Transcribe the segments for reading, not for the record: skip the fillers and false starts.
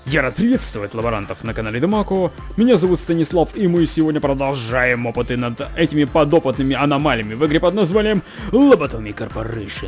Я рад приветствовать лаборантов на канале Демако. Меня зовут Станислав, и мы сегодня продолжаем опыты над этими подопытными аномалиями в игре под названием Lobotomy Corporation.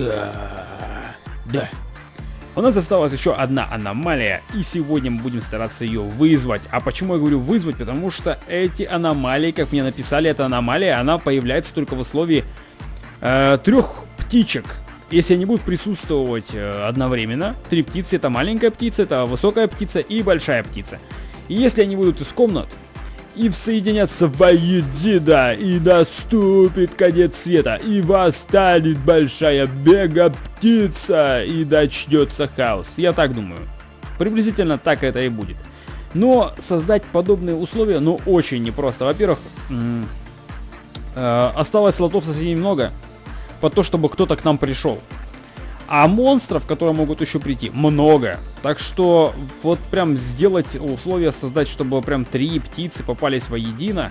Да. У нас осталась еще одна аномалия, и сегодня мы будем стараться ее вызвать. А почему я говорю вызвать? Потому что эти аномалии, как мне написали, эта аномалия, она появляется только в условии 3 птичек. Если они будут присутствовать одновременно, 3 птицы, это маленькая птица, это высокая птица и большая птица. И если они будут из комнат и соединятся воедино, и наступит конец света, и восстанет большая мега-птица, и начнется хаос. Я так думаю. Приблизительно так это и будет. Но создать подобные условия, очень непросто. Во-первых, осталось слотов совсем немного по то, чтобы кто-то к нам пришел. А монстров, которые могут еще прийти, много. Так что вот прям сделать условия, создать, чтобы прям 3 птицы попались воедино,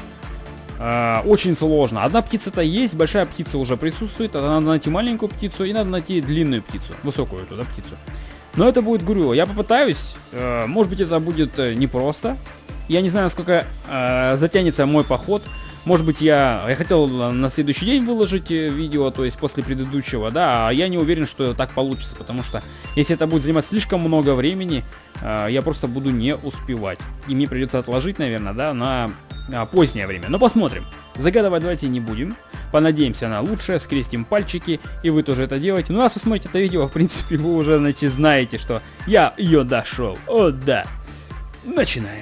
очень сложно. Одна птица-то есть, большая птица уже присутствует, надо найти маленькую птицу и надо найти длинную птицу, высокую туда птицу. Но это будет, говорю, я попытаюсь, может быть это будет непросто. Я не знаю, сколько затянется мой поход. Может быть, я хотел на следующий день выложить видео, то есть после предыдущего, да, а я не уверен, что так получится, потому что если это будет занимать слишком много времени, я просто буду не успевать. И мне придется отложить, наверное, да, на позднее время. Но посмотрим. Загадывать давайте не будем. Понадеемся на лучшее, скрестим пальчики, и вы тоже это делаете. Ну, раз вы смотрите это видео, в принципе, вы уже, значит, знаете, что я ее дошел. О, да. Начинаем.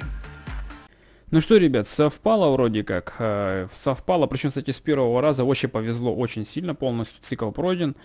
Ну что, ребят, совпало вроде как, совпало, причем, кстати, с первого раза очень повезло, очень сильно, полностью цикл пройден,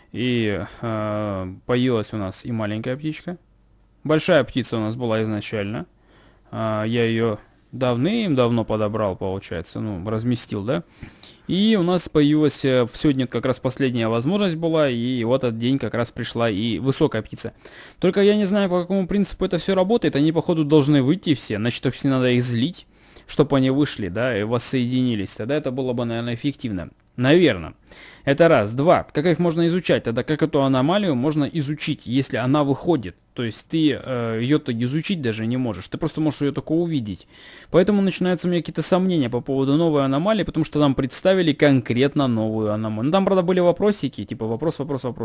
и появилась у нас и маленькая птичка, большая птица у нас была изначально, я ее давным-давно подобрал, получается, разместил, да, и у нас появилась, сегодня как раз последняя возможность была, и в этот день как раз пришла и высокая птица. Только я не знаю, по какому принципу это все работает, они, походу, должны выйти все, значит, все надо их злить, чтобы они вышли, да, и воссоединились, тогда это было бы, наверное, эффективно. Наверное. Это раз. 2. Как их можно изучать? Тогда как эту аномалию можно изучить, если она выходит? То есть ты ее-то изучить даже не можешь. Ты просто можешь ее только увидеть. Поэтому начинаются у меня какие-то сомнения по поводу новой аномалии, потому что нам представили конкретно новую аномалию. Там, правда, были вопросики, типа вопрос.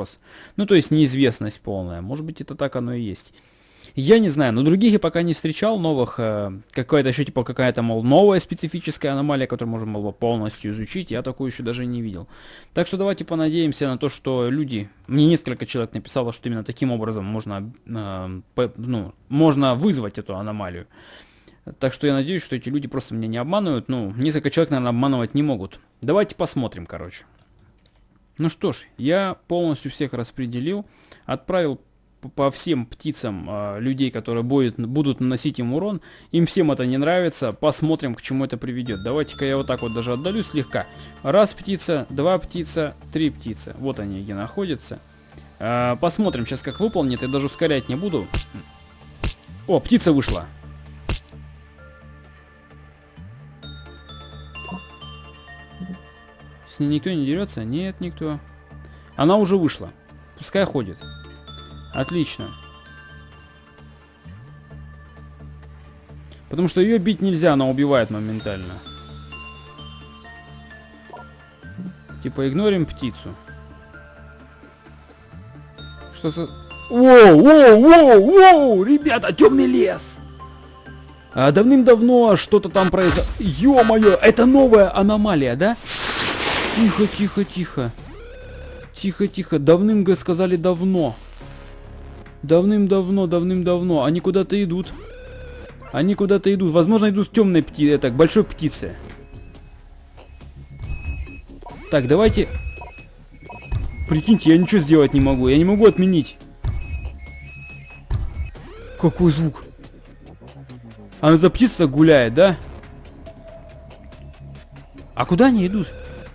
То есть неизвестность полная. Может быть, это так оно и есть. Я не знаю, но других я пока не встречал новых, какая-то еще типа какая-то, мол, новая специфическая аномалия, которую можно было полностью изучить, я такую еще даже не видел. Так что давайте понадеемся на то, что люди, мне несколько человек написало, что именно таким образом можно, можно вызвать эту аномалию. Так что я надеюсь, что эти люди просто меня не обманывают, несколько человек, наверное, обманывать не могут. Давайте посмотрим, короче. Ну что ж, я полностью всех распределил, отправил по всем птицам людей, которые будут наносить им урон. Им всем это не нравится. Посмотрим, к чему это приведет. Давайте-ка я вот так вот даже отдалю слегка. 1 птица, 2 птица, 3 птицы. Вот они где находятся. Посмотрим сейчас, как выполнит. Я даже ускорять не буду. О, птица вышла. С ней никто не дерется? Нет, никто. Она уже вышла. Пускай ходит. Отлично. Потому что ее бить нельзя, она убивает моментально. Типа игнорим птицу. Что за... Воу! Ребята, темный лес! Давным-давно что-то там произошло. Ё-моё, это новая аномалия, да? Тихо. Давным, сказали, давно. Давным-давно. Они куда-то идут. Возможно, идут темные птицы, так, большой птицы. Так, давайте. Прикиньте, я ничего сделать не могу. Я не могу отменить. Какой звук? Она за птица гуляет, да? А куда они идут?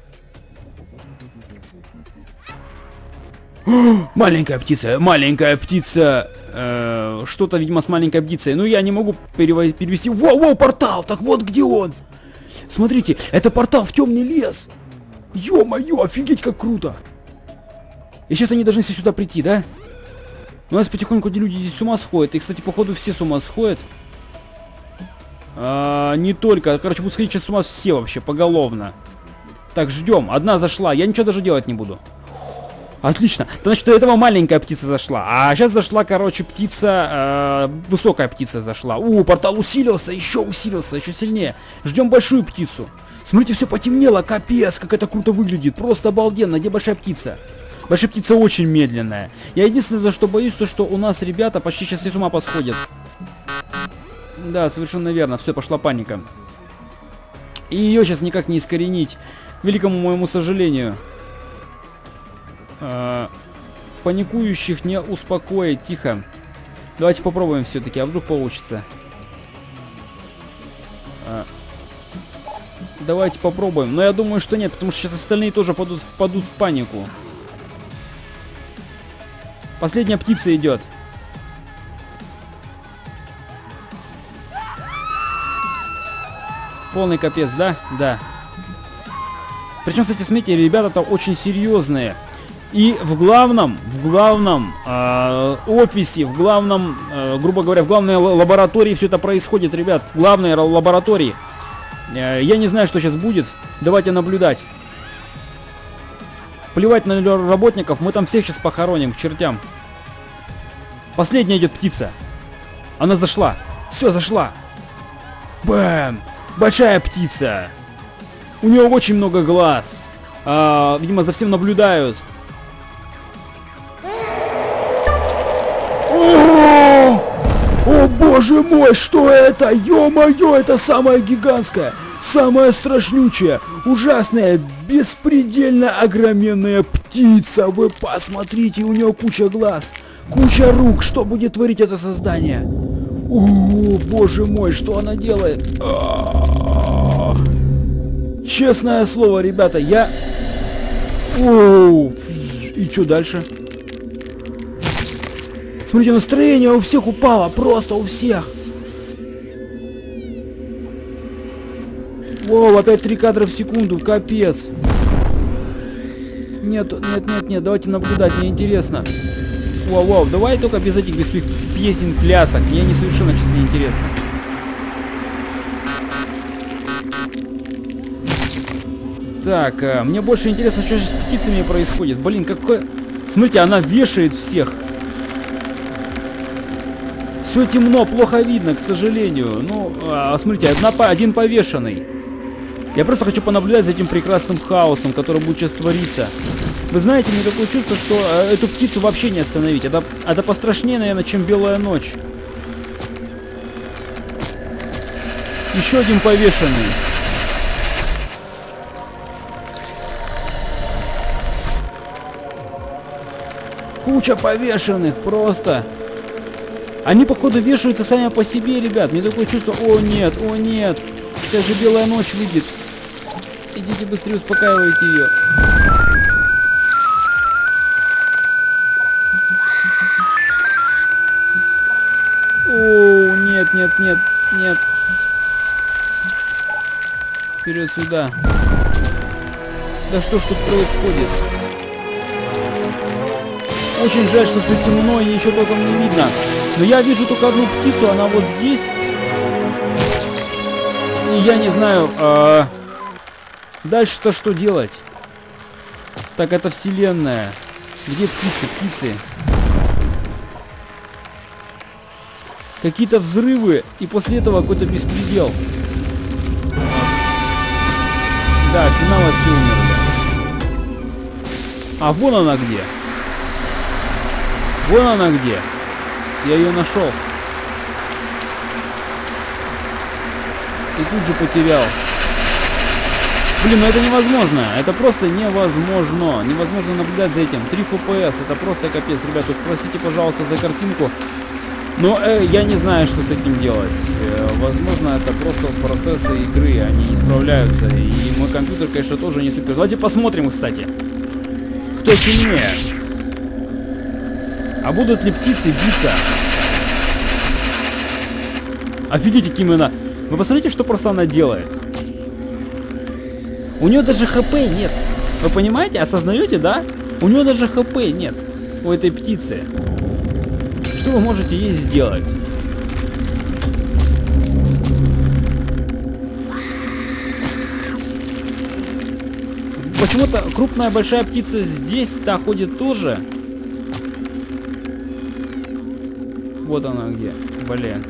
Маленькая птица, что-то, видимо, с маленькой птицей. Я не могу перевести. Воу, портал, так вот где он. Смотрите, это портал в темный лес. Ё-моё, офигеть, как круто. И сейчас они должны сюда прийти, да? У нас потихоньку люди здесь с ума сходят. И, кстати, походу все с ума сходят. Не только. Короче, будут сходить сейчас с ума все вообще, поголовно. Так, ждем. Одна зашла. Я ничего даже делать не буду. Отлично. Значит, до этого маленькая птица зашла. А сейчас зашла, короче, птица... высокая птица зашла. Портал усилился, еще сильнее. Ждем большую птицу. Смотрите, все потемнело. Капец, как это круто выглядит. Просто обалденно. Где большая птица? Большая птица очень медленная. Я единственное, за что боюсь, то что у нас ребята почти сейчас все с ума посходят. Да, совершенно верно. Все, пошла паника. И ее сейчас никак не искоренить. К великому моему сожалению. Паникующих не успокоить. Тихо. Давайте попробуем все-таки. А вдруг получится? Давайте попробуем. Но я думаю, что нет. Потому что сейчас остальные тоже впадут в панику. Последняя птица идет. Полный капец, да? Да. Причем, кстати, смотрите, ребята-то очень серьезные. И в главном офисе, в главном, грубо говоря, в главной лаборатории все это происходит, ребят. В главной лаборатории. Я не знаю, что сейчас будет. Давайте наблюдать. Плевать на работников, мы там всех сейчас похороним к чертям. Последняя идет птица. Она зашла. Все, зашла. Бэм! Большая птица. У нее очень много глаз. Видимо, за всем наблюдают. О, боже мой, что это? Ё-моё, это самая гигантская, самая страшнючая, ужасная, беспредельно огроменная птица. Вы посмотрите, у нее куча глаз, куча рук. Что будет творить это создание? О, боже мой, что она делает? Честное слово, ребята, я... И что дальше? Смотрите, настроение у всех упало, просто у всех. Воу, опять 3 кадра в секунду, капец. Нет, давайте наблюдать, мне интересно. Воу, давай только без этих, без своих песен, плясок, мне они совершенно сейчас не интересно. Так, мне больше интересно, что сейчас с птицами происходит. Блин, какой... Смотрите, она вешает всех. Все темно, плохо видно, к сожалению. Ну, смотрите, один повешенный. Я просто хочу понаблюдать за этим прекрасным хаосом, который будет сейчас твориться. Вы знаете, мне такое чувство, что эту птицу вообще не остановить. Это пострашнее, наверное, чем белая ночь. Еще один повешенный. Куча повешенных, просто. Они, походу, вешаются сами по себе, ребят. Мне такое чувство... О, нет. Какая же белая ночь выйдет. Идите быстрее, успокаивайте ее. О, нет. Вперед сюда. Да что ж тут происходит? Очень жаль, что все темно и ничего толком не видно. Но я вижу только одну птицу, она вот здесь. И я не знаю, дальше-то что делать? Так, это вселенная. Где птицы? Какие-то взрывы, и после этого какой-то беспредел. Да, финал все умерли. А вон она где. Вон она где. Я ее нашел. И тут же потерял. Блин, ну это невозможно. Это просто невозможно. Невозможно наблюдать за этим. 3 FPS. Это просто капец. Ребята, уж простите, пожалуйста, за картинку. Но я не знаю, что с этим делать. Возможно, это просто процессы игры. Они не справляются. И мой компьютер, конечно, тоже не супер. Давайте посмотрим, кстати. Кто сильнее? А будут ли птицы биться? Офигеть, каким она... Вы посмотрите, что просто она делает. У нее даже хп нет. Вы понимаете? Осознаете, да? У нее даже хп нет. У этой птицы. что вы можете ей сделать? Почему-то крупная большая птица здесь-то ходит тоже. Вот она где. Блин.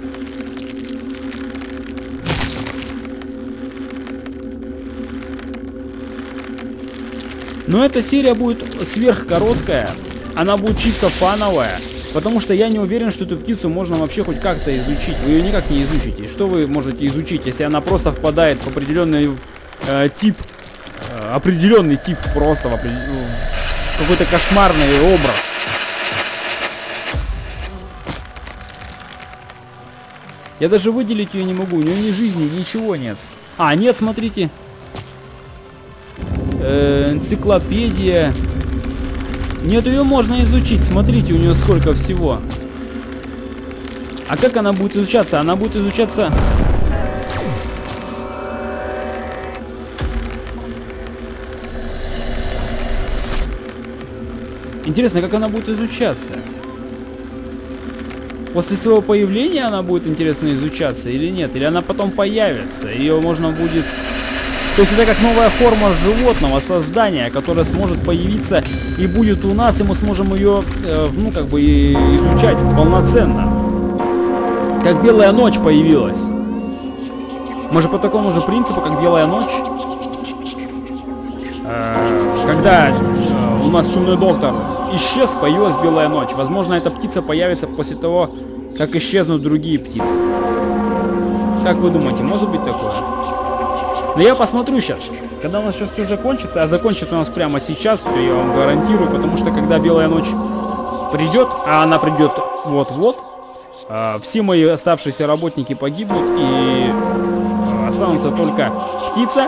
Но эта серия будет сверхкороткая. Она будет чисто фановая. Потому что я не уверен, что эту птицу можно вообще хоть как-то изучить. Вы ее никак не изучите. Что вы можете изучить, если она просто впадает в определенный тип. Определенный тип просто. Какой-то кошмарный образ. Я даже выделить ее не могу. У нее ни жизни, ничего нет. А, нет, смотрите. Энциклопедия. Нет, ее можно изучить. Смотрите, у нее сколько всего. А как она будет изучаться? Она будет изучаться... Интересно, как она будет изучаться? После своего появления она будет интересно изучаться или нет? Или она потом появится? Ее можно будет... То есть это как новая форма животного, создания, которое сможет появиться и будет у нас, и мы сможем ее, ну, как бы изучать полноценно. Как Белая ночь появилась. Мы же по такому же принципу, как Белая ночь. Когда у нас Чумной доктор исчез, появилась Белая ночь. Возможно, эта птица появится после того, как исчезнут другие птицы. Как вы думаете, может быть такое? Но я посмотрю сейчас. Когда у нас сейчас все закончится, а закончится у нас прямо сейчас, все, я вам гарантирую, потому что когда Белая ночь придет, а она придет вот-вот, все мои оставшиеся работники погибнут, и останутся только птица,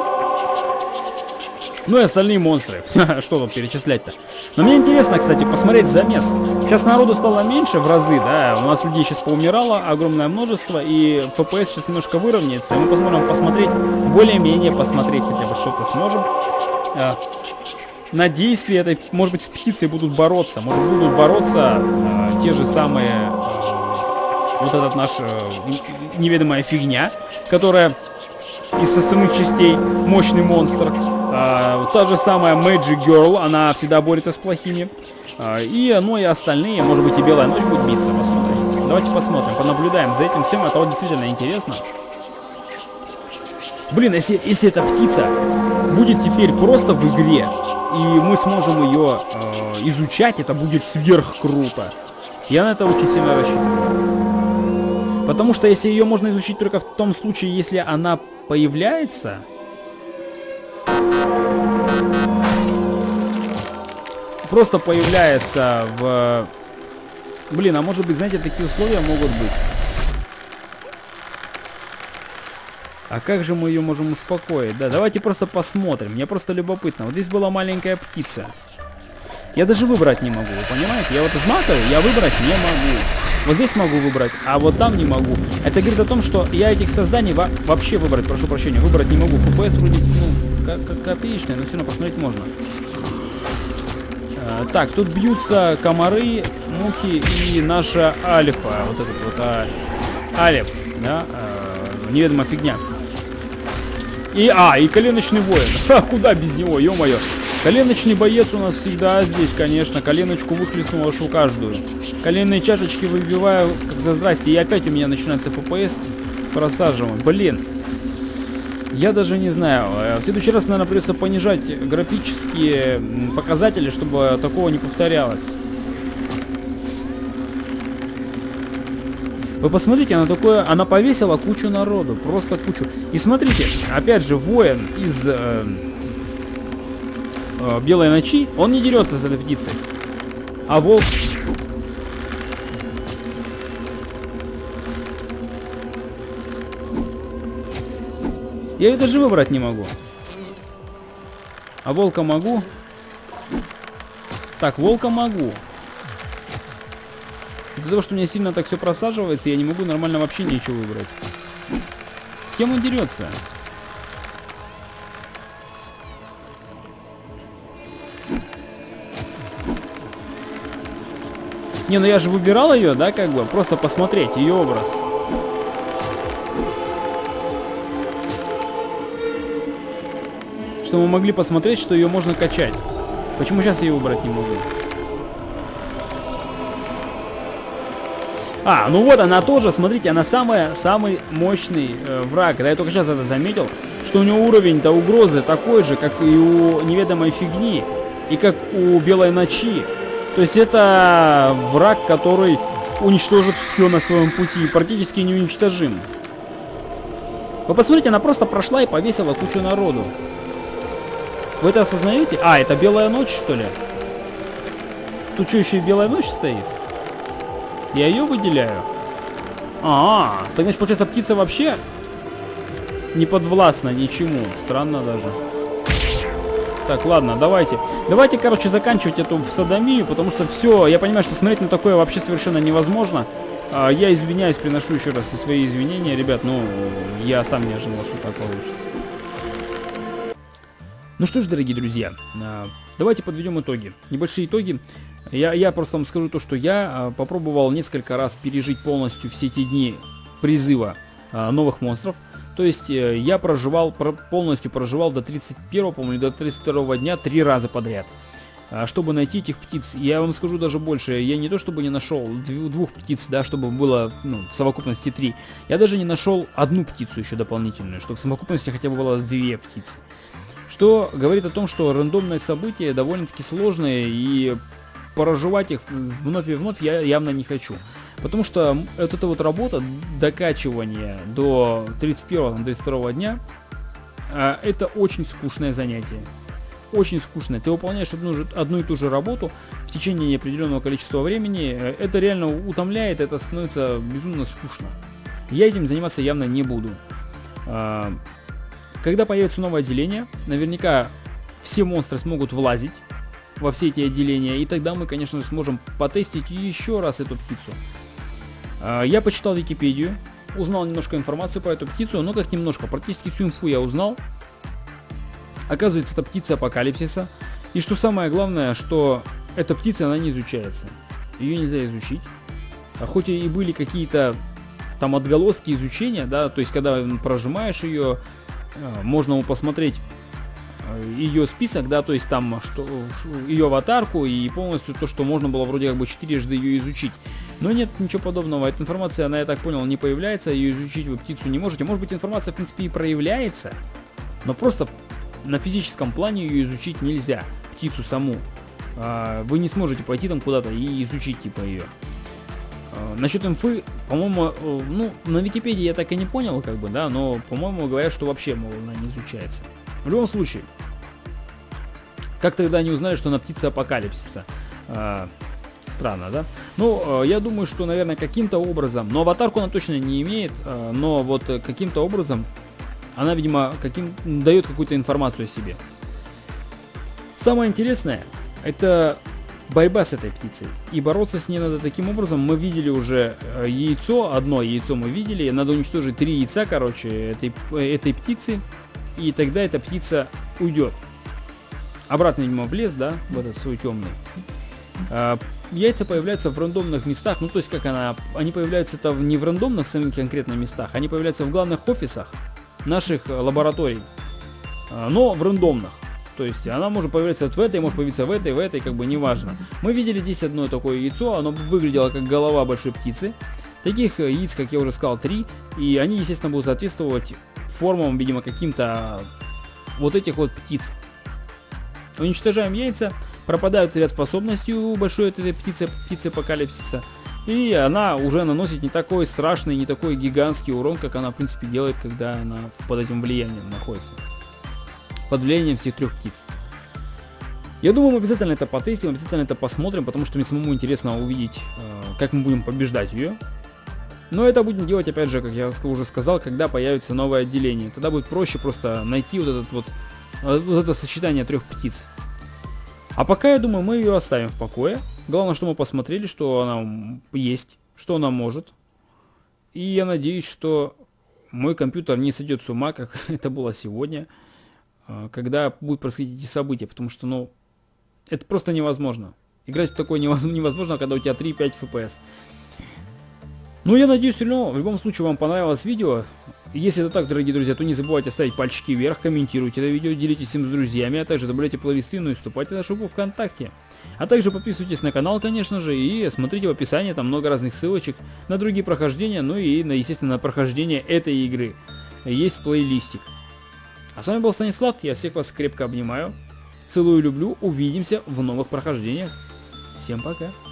ну и остальные монстры. Что тут перечислять-то? Но мне интересно, кстати, посмотреть замес. Сейчас народу стало меньше в разы, да, у нас людей сейчас поумирало огромное множество, и FPS сейчас немножко выровняется, и мы посмотрим посмотреть, более-менее посмотреть хотя бы что-то сможем. На действие этой, может быть, с птицей будут бороться, может будут бороться те же самые, вот этот наш неведомая фигня, которая из составных частей мощный монстр. Та же самая Magic Girl, она всегда борется с плохими. Ну и остальные, может быть, и Белая ночь будет биться, посмотрим. Давайте посмотрим, понаблюдаем за этим всем, это вот действительно интересно. Блин, если эта птица будет теперь просто в игре, и мы сможем ее изучать, это будет сверх круто. Я на это очень сильно рассчитываю. Потому что если ее можно изучить только в том случае, если она появляется... Просто появляется в... Блин, а может быть, знаете, такие условия могут быть. А как же мы ее можем успокоить? Да, давайте просто посмотрим. Мне просто любопытно. Вот здесь была маленькая птица. Я даже выбрать не могу, вы понимаете? Я вот жмакаю, я выбрать не могу. Вот здесь могу выбрать, а вот там не могу. Это говорит о том, что я этих созданий вообще выбрать, прошу прощения, выбрать не могу. FPS вроде, ну, копеечный, но все равно посмотреть можно. Так, тут бьются комары, мухи и наша альфа. Вот этот вот алеп, да, неведомая фигня. И коленочный воин. Куда без него, ё-моё. Коленочный боец у нас всегда здесь, конечно. Коленочку выхлестнул аж у каждую. Коленные чашечки выбиваю, как за здрасте. И опять у меня начинается FPS просаживать. Блин. Я даже не знаю. В следующий раз, наверное, придется понижать графические показатели, чтобы такого не повторялось. Вы посмотрите, она повесила кучу народу, просто кучу. И смотрите, опять же, воин из Белой ночи, он не дерется за этой птицей. А волк... Я ее даже выбрать не могу. А волка могу. Так, волка могу. Из-за того, что у меня сильно так все просаживается, я не могу нормально вообще ничего выбрать. С кем он дерется? Не, ну я же выбирал ее, да, как бы, просто посмотреть ее образ. Чтобы мы могли посмотреть, что ее можно качать. Почему сейчас ее выбрать не могу? А, ну вот она тоже, смотрите, она самый мощный враг. Да, я только сейчас это заметил, что у него уровень-то угрозы такой же, как и у неведомой фигни, и как у белой ночи. То есть это враг, который уничтожит все на своем пути, практически неуничтожим. Вы посмотрите, она просто прошла и повесила кучу народу. Вы это осознаете? А, это белая ночь, что ли? Тут что, еще и белая ночь стоит? Я ее выделяю. Так значит, получается, птица вообще не подвластна ничему. Странно даже. Так, ладно, давайте. Давайте, короче, заканчивать эту содомию, потому что все, я понимаю, что смотреть на такое вообще совершенно невозможно. Я извиняюсь, приношу еще раз свои извинения, ребят, но я сам не ожидал, что так получится. Ну что ж, дорогие друзья, давайте подведем итоги. Небольшие итоги. Я просто вам скажу то, что я попробовал несколько раз пережить полностью все эти дни призыва новых монстров. То есть я полностью проживал до 31-го, по-моему, до 32-го дня 3 раза подряд, чтобы найти этих птиц. Я вам скажу даже больше, я не то чтобы не нашел двух птиц, да, чтобы было, ну, в совокупности 3. Я даже не нашел одну птицу еще дополнительную, чтобы в совокупности хотя бы было 2 птицы. Что говорит о том, что рандомные события довольно-таки сложные, и проживать их вновь и вновь я явно не хочу. Потому что вот эта вот работа, докачивание до 31-32 дня, это очень скучное занятие. Очень скучное. Ты выполняешь одну и ту же работу в течение неопределенного количества времени. Это реально утомляет, это становится безумно скучно. Я этим заниматься явно не буду. Когда появится новое отделение, наверняка все монстры смогут влазить во все эти отделения, и тогда мы, конечно же, сможем потестить еще раз эту птицу. Я почитал Википедию, узнал немножко информацию про эту птицу, но как немножко, практически всю инфу я узнал. Оказывается, это птица апокалипсиса, и что самое главное, что эта птица, она не изучается. Ее нельзя изучить. Хоть и были какие-то там отголоски изучения, да, то есть когда прожимаешь ее, можно посмотреть ее список, да, то есть там что, ее аватарку и полностью то, что можно было вроде как бы 4-жды ее изучить. Но нет ничего подобного. Эта информация, она, я так понял, не появляется, ее изучить вы птицу не можете. Может быть, информация в принципе и проявляется, но просто на физическом плане ее изучить нельзя, птицу саму. Вы не сможете пойти там куда-то и изучить типа ее. Насчет инфы, по-моему, ну, на Википедии я так и не понял, как бы, да, но, по-моему, говорят, что вообще, мол, она не изучается. В любом случае, как тогда они узнали, что она птица апокалипсиса? Странно, да? Ну, я думаю, что, наверное, каким-то образом, но аватарку она точно не имеет, но вот каким-то образом она, видимо, дает какую-то информацию о себе. Самое интересное, это борьба с этой птицей. И бороться с ней надо таким образом. Мы видели уже яйцо, одно яйцо мы видели. Надо уничтожить 3 яйца, короче, этой птицы. И тогда эта птица уйдет. Обратно, видимо, в лес, да, в этот свой темный. Яйца появляются в рандомных местах. Ну, то есть, как они появляются-то не в рандомных самих конкретных местах. Они появляются в главных офисах наших лабораторий. Но в рандомных. То есть она может появиться вот в этой, может появиться в этой, как бы неважно. Мы видели здесь одно такое яйцо, оно выглядело как голова большой птицы. Таких яиц, как я уже сказал, 3. И они, естественно, будут соответствовать формам, видимо, каким-то вот этих вот птиц. Уничтожаем яйца, пропадают ряд способностей у большой этой птицы апокалипсиса. И она уже наносит не такой страшный, не такой гигантский урон, как она, в принципе, делает, когда она под этим влиянием находится. Под влиянием всех 3 птиц. Я думаю, мы обязательно это потестим, обязательно это посмотрим, потому что мне самому интересно увидеть, как мы будем побеждать ее. Но это будем делать, опять же, как я уже сказал, когда появится новое отделение. Тогда будет проще просто найти вот это сочетание 3 птиц. А пока, я думаю, мы ее оставим в покое. Главное, что мы посмотрели, что она есть, что она может. И я надеюсь, что мой компьютер не сойдет с ума, как это было сегодня, когда будут происходить эти события, потому что, ну, это просто невозможно. Играть в такое невозможно, когда у тебя 3-5 FPS. Ну, я надеюсь, в любом случае вам понравилось видео. Если это так, дорогие друзья, то не забывайте ставить пальчики вверх, комментируйте это видео, делитесь им с друзьями, а также добавляйте плейлисты, ну и вступайте в нашу группу ВКонтакте. А также подписывайтесь на канал, конечно же, и смотрите в описании, там много разных ссылочек на другие прохождения, ну и, естественно, на прохождение этой игры. Есть плейлистик. А с вами был Станислав, я всех вас крепко обнимаю, целую, люблю, увидимся в новых прохождениях. Всем пока!